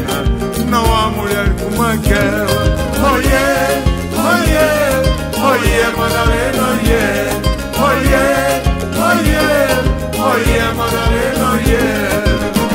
Madalena, não há mulher como aquela. Oiê, oiê, oiê, Madalena, oiê, oiê, oiê, oiê, Madalena, oiê.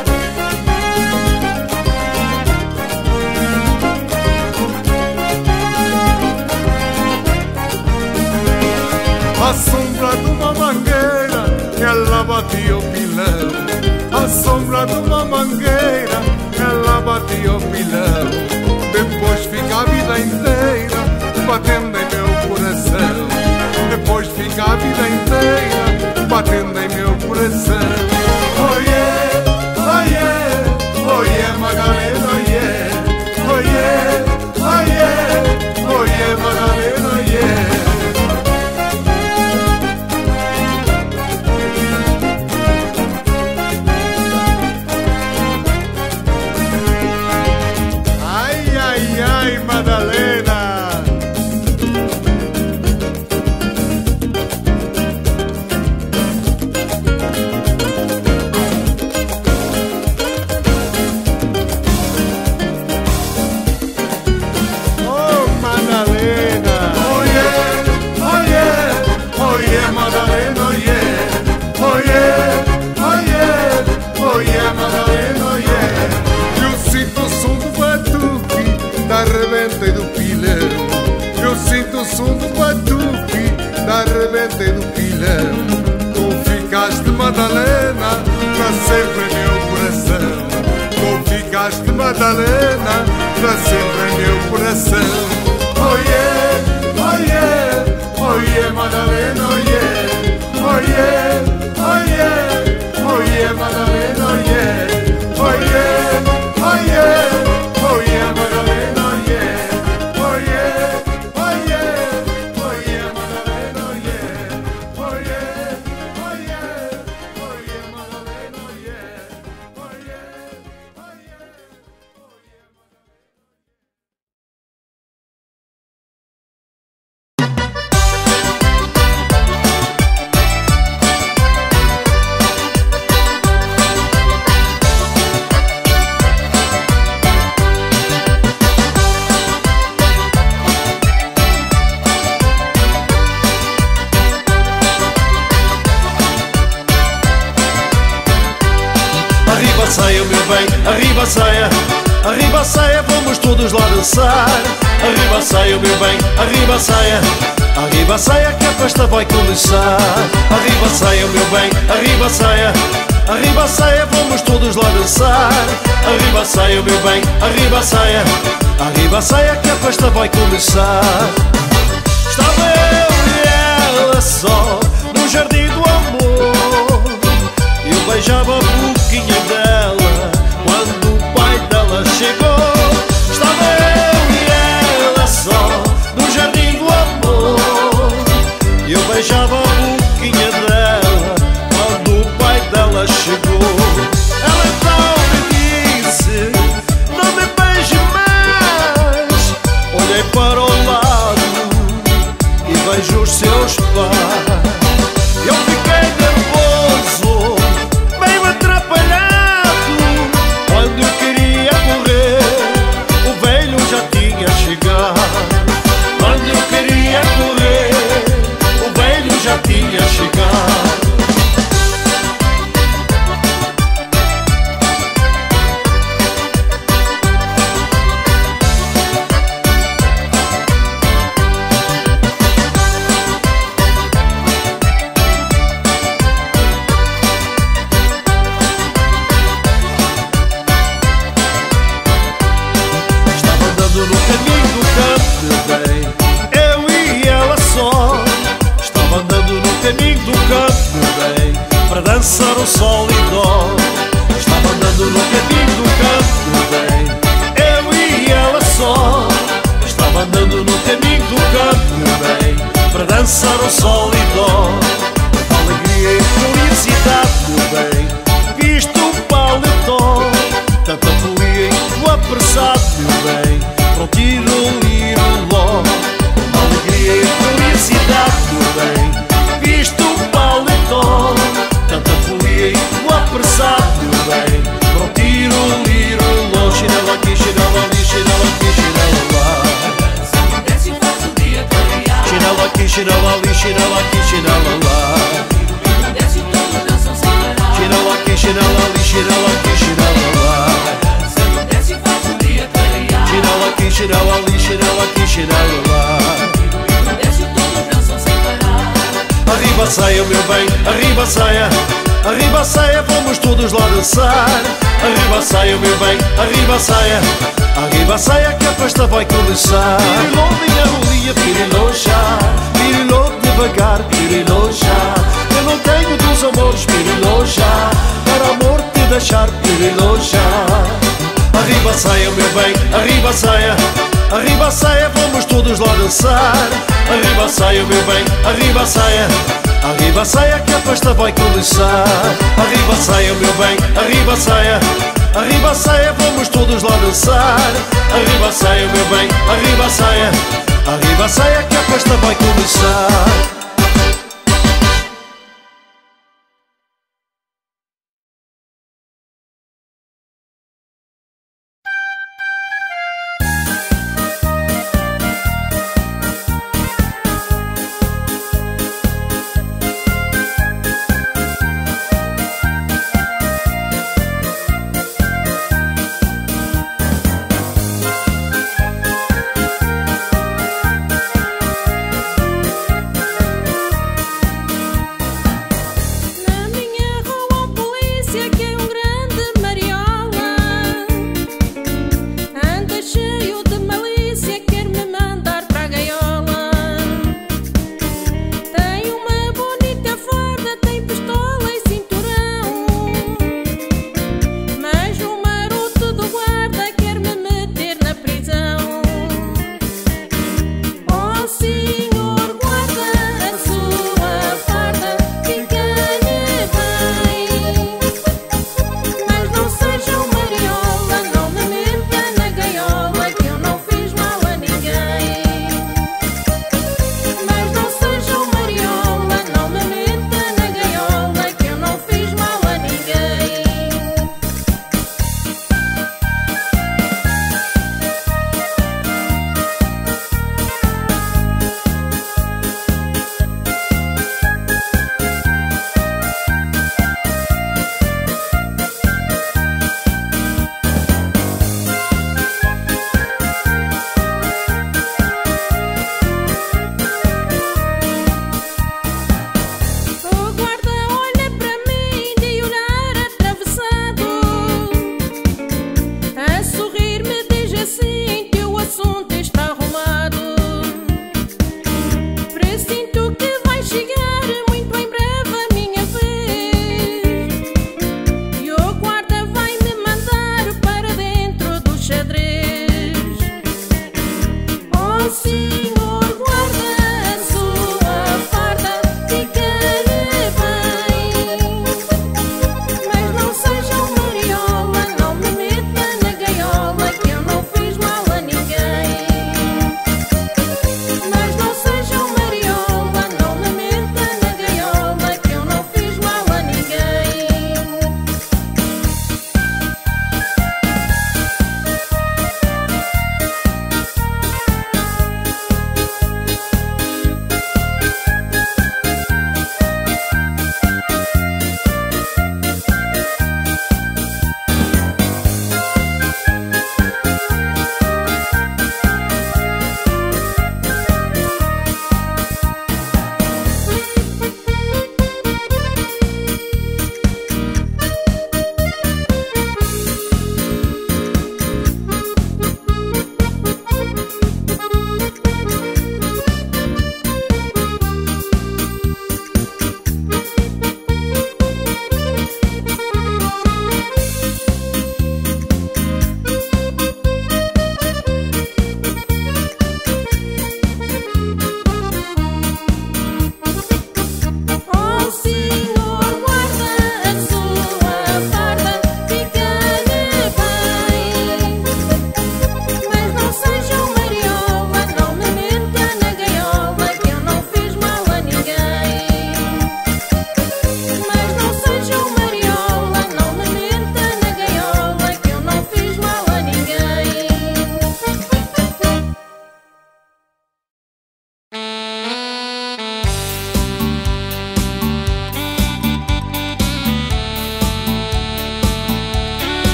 A sombra de uma mangueira, ela batia o pilão. A sombra de uma mangueira, ela batia o pilão. Depois fica a vida inteira batendo em meu coração. Depois fica a vida inteira batendo em meu coração. Oiê, oiê, oiê, Madalena, oiê, oiê, oiê, oiê, Madalena, oiê. Madalena, oh Madalena, oiê, oiê, oiê, Madalena, oiê, oiê, oiê, oiê, Madalena, oiê. Eu sinto o som do batuque da rebenta e do pilão. Eu sinto o som do batuque da rebenta e do pilão. Tu ficaste, Madalena, para sempre em meu coração. Tu ficaste, Madalena, para sempre em meu coração. Oiê, oiê, oiê, Madalena, oiê, oiê, oiê, oiê, Madalena, oiê, oiê, oiê, oiê, Madalena. Arriba a saia, vamos todos lá dançar. Arriba a saia, meu bem, arriba a saia que a festa vai começar. Arriba a saia, meu bem, arriba a saia, vamos todos lá dançar. Arriba a saia, meu bem, arriba a saia que a festa vai começar. Estava eu e ela só no jardim do amor. Eu beijava a boquinha dela quando o pai dela chegou. Estava eu e ela só no jardim do amor. Eu beijava a boquinha dela quando o pai dela chegou. Ela então me disse: não me beije mais. Olhei para o lado e vejo os seus pais. Eu fiquei nervoso, meio atrapalhado. Quando eu queria correr, o velho já tinha chegado. Quando eu queria correr, o velho já tinha chegado. Dançar o sol e dó. Estava andando no caminho do campo bem, eu e ela só. Estava andando no caminho do campo bem, para dançar o sol e dó. Alegria e felicidade, meu bem, visto o paletó. Tanta folia e o apressado, meu bem, para o tiro-liro-ló. Alegria e felicidade, meu bem, visto o paletó. Tanta folia e o apressado, meu bem, para o tiro-liro-ló. Chinela chinelo lá. Desce todos dançam sem parar. Arriba a saia, meu bem, arriba a saia. Arriba a saia, vamos todos lá dançar. Arriba a saia, meu bem, arriba a saia. Arriba a saia que a festa vai começar. Pirilô, minha rolinha, pirilô já. Pirilô devagar, pirilô já. Eu não tenho dos amores, pirilô já. Para amor te deixar, pirilô já. Arriba a saia, meu bem, arriba a saia. Arriba a saia, vamos todos lá dançar. Arriba a saia, meu bem, arriba a saia. Arriba a saia que a festa vai começar. Arriba a saia, meu bem, arriba a saia. Arriba a saia, vamos todos lá dançar. Arriba a saia, meu bem, arriba a saia. Arriba a saia que a festa vai começar.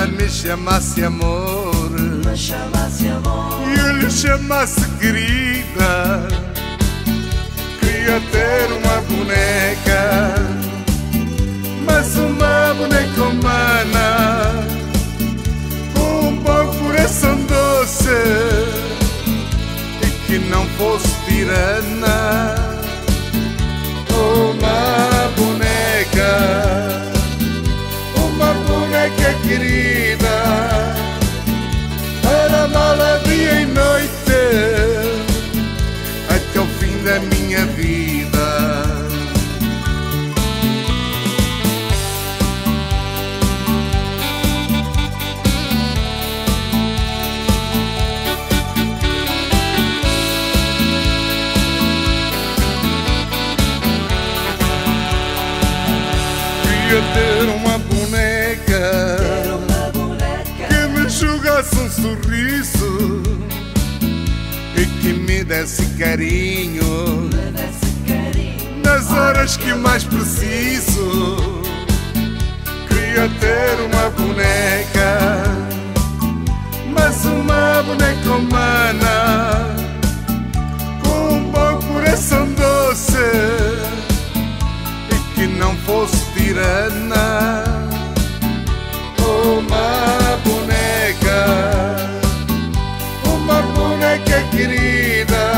me chamasse amor, e eu lhe chamasse querida, queria ter uma boneca, mas uma boneca humana, com um bom coração doce e que não fosse tirana. Uma boneca querida, para amá-la dia e noite, até o fim da minha vida. Queria ter uma boneca que me jogasse um sorriso e que me desse carinho nas horas que mais preciso. Queria ter uma boneca, mas uma boneca humana, com um bom coração doce que não fosse tirana. Uma boneca querida,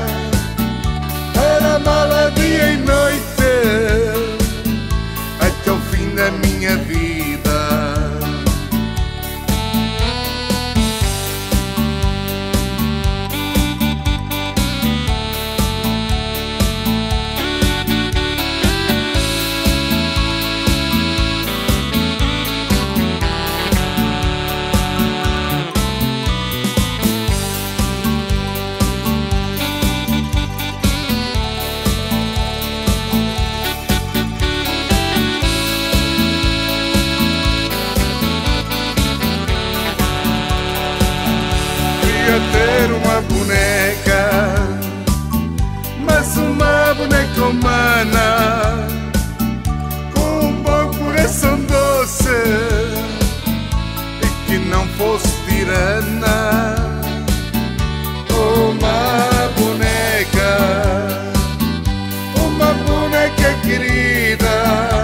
para amá-la dia e noite, até o fim da minha vida. Ter uma boneca, mas uma boneca humana, com um bom coração doce e que não fosse tirana. Uma boneca querida,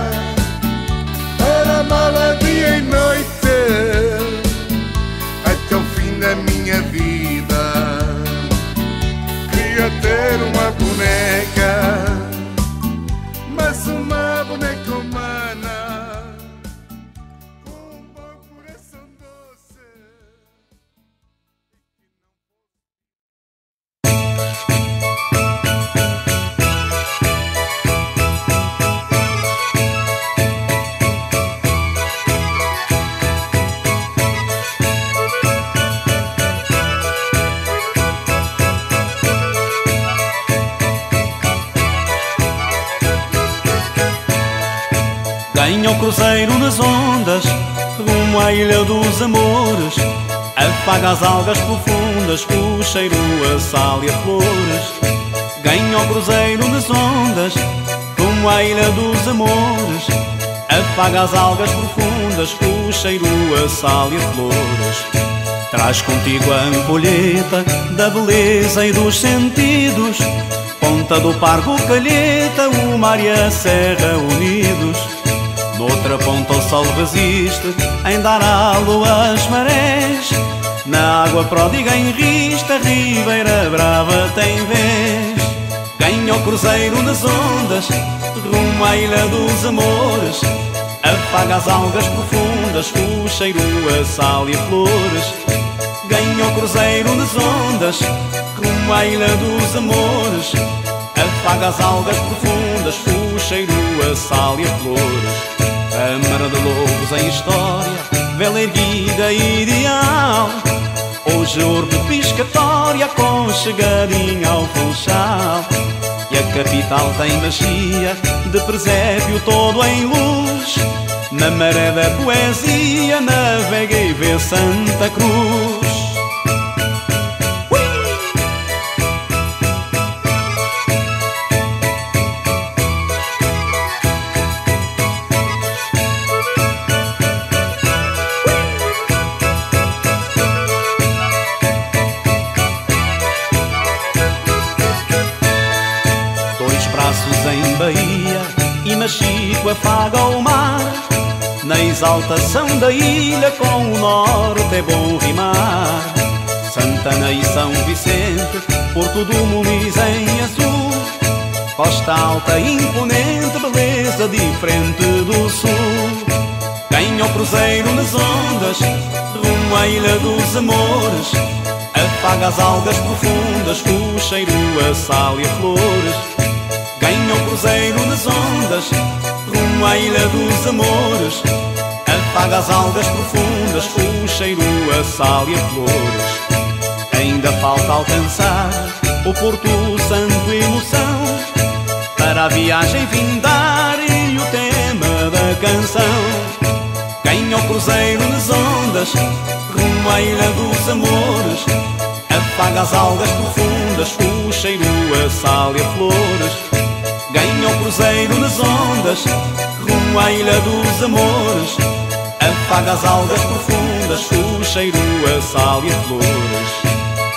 para amá-la dia e noite, até o fim da minha vida. Queria ter uma boneca, mas uma boneca humana, com um bom coração doce. Ganha o cruzeiro nas ondas, rumo à ilha dos amores, afaga as algas profundas, o cheiro, a sal e a flores. Ganha o cruzeiro nas ondas, rumo à ilha dos amores, afaga as algas profundas, o cheiro, a sal e a flores. Traz contigo a ampulheta da beleza e dos sentidos, Ponta do Pargo, Calheta, o mar e a serra unidos. Noutra ponta o sol resiste em dar halo às marés, na água pródiga enrista, Ribeira Brava tem vez. Ganha o cruzeiro nas ondas, rumo à ilha dos amores, afaga as algas profundas, o cheiro, a sal e a flores. Ganha o cruzeiro nas ondas, rumo à ilha dos amores, afaga as algas profundas, o cheiro, a sal e a flores. Câmara de Lobos em história, vela erguida e ideal, hoje urbe piscatória, aconchegadinha ao Funchal. E a capital tem magia de presépio todo em luz, na maré da poesia navega e vê Santa Cruz. afaga o mar. Na exaltação da ilha com o norte é bom rimar. Santana e São Vicente, Porto do Muniz em azul, costa alta imponente, beleza diferente do sul. Ganha o cruzeiro nas ondas, rumo à ilha dos amores, afaga as algas profundas, o cheiro, a sal e a flores. Ganha o cruzeiro nas ondas, rumo à ilha dos amores, afaga as algas profundas, o cheiro, a sal e a flores. Ainda falta alcançar o Porto Santo, emoção, para a viagem findar e o tema da canção. Ganha o cruzeiro nas ondas, rumo à ilha dos amores, afaga as algas profundas, o cheiro, a sal e a flores. Ganha o cruzeiro nas ondas, rumo à ilha dos amores, afaga as algas profundas, o cheiro, a sal e a flores.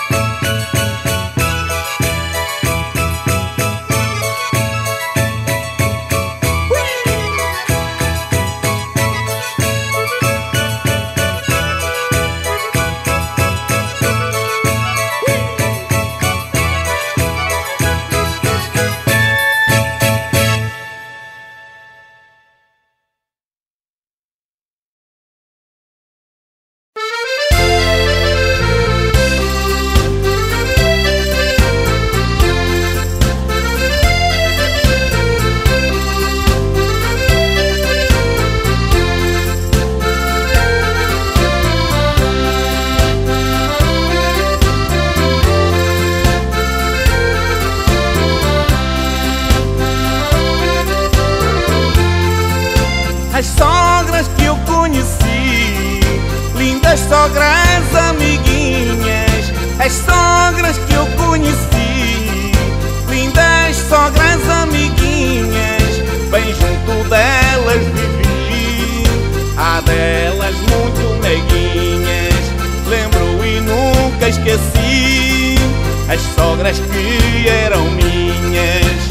As sogras que eu conheci, lindas sogras amiguinhas. As sogras que eu conheci, lindas sogras amiguinhas. Bem junto delas vivi, há delas muito meiguinhas. Lembro e nunca esqueci as sogras que eram minhas.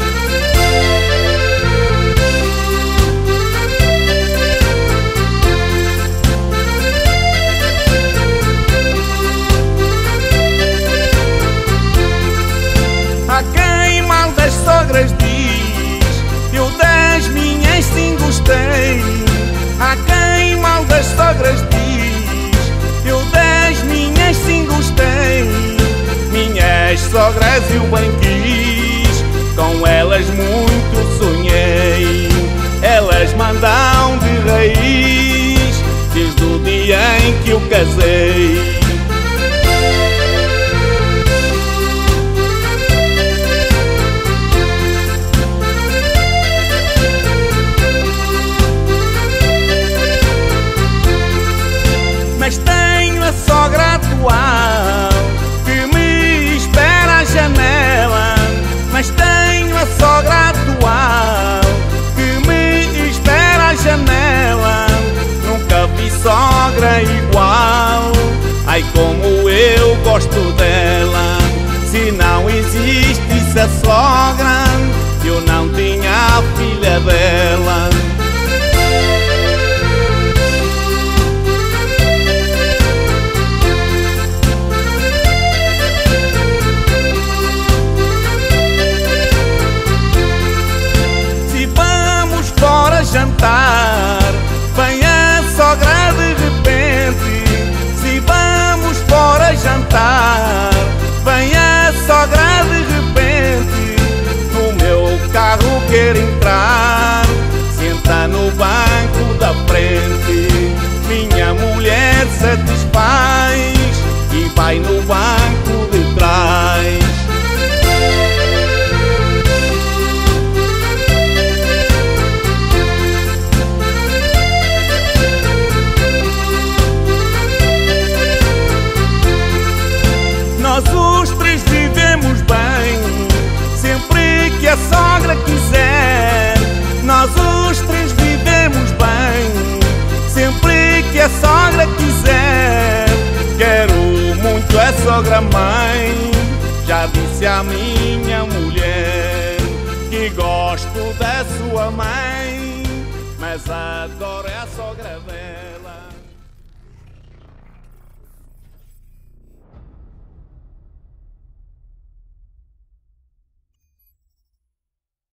A quem mal das sogras diz, eu das minhas sim gostei. A quem mal das sogras diz, eu das minhas sim gostei. Minhas sogras eu bem quis, com elas muito sonhei. Elas mandam de raiz, desde o dia em que eu casei. Mas tenho a sogra atual que me espera à janela. Mas tenho a sogra atual que me espera à janela. Nunca vi sogra igual, ai como eu gosto dela. Se não existisse a sogra, eu não tinha a filha dela. Jantar, vem a sogra de repente. Se vamos fora jantar, vem a sogra de repente. No meu carro quer entrar, senta no banco da frente. Minha mulher satisfaz e vai no banco de trás. Nós os três vivemos bem, sempre que a sogra quiser. Nós os três vivemos bem, sempre que a sogra quiser. Quero muito a sogra-mãe, já disse à minha mulher que gosto da sua mãe. mas adoro é a sogra velha.